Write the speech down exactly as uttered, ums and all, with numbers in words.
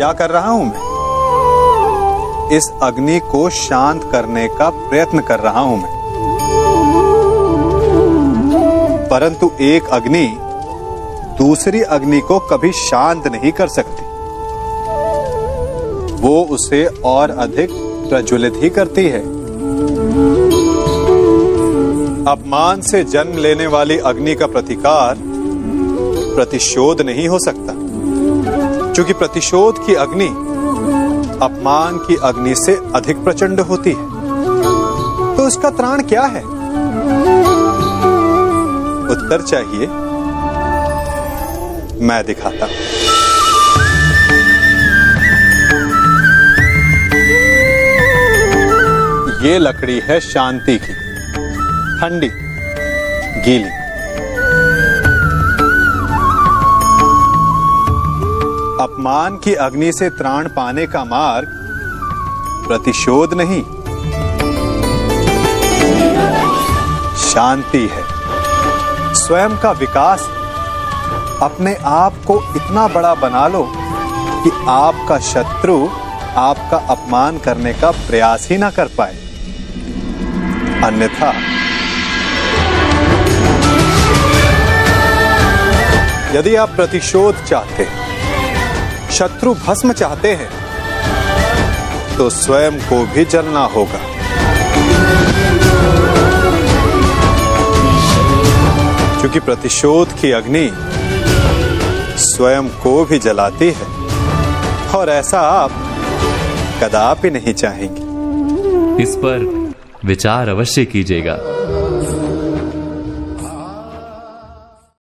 क्या कर रहा हूं मैं? इस अग्नि को शांत करने का प्रयत्न कर रहा हूं मैं। परंतु एक अग्नि दूसरी अग्नि को कभी शांत नहीं कर सकती। वो उसे और अधिक प्रज्वलित ही करती है। अपमान से जन्म लेने वाली अग्नि का प्रतिकार प्रतिशोध नहीं हो सकता, क्योंकि प्रतिशोध की अग्नि अपमान की अग्नि से अधिक प्रचंड होती है। तो उसका त्राण क्या है? उत्तर चाहिए, मैं दिखाता हूं। ये लकड़ी है शांति की, ठंडी, गीली। अपमान की अग्नि से त्राण पाने का मार्ग प्रतिशोध नहीं, शांति है, स्वयं का विकास। अपने आप को इतना बड़ा बना लो कि आपका शत्रु आपका अपमान करने का प्रयास ही ना कर पाए। अन्यथा यदि आप प्रतिशोध चाहते हैं, शत्रु भस्म चाहते हैं, तो स्वयं को भी जलना होगा। क्योंकि प्रतिशोध की अग्नि स्वयं को भी जलाती है, और ऐसा आप कदापि नहीं चाहेंगे। इस पर विचार अवश्य कीजिएगा।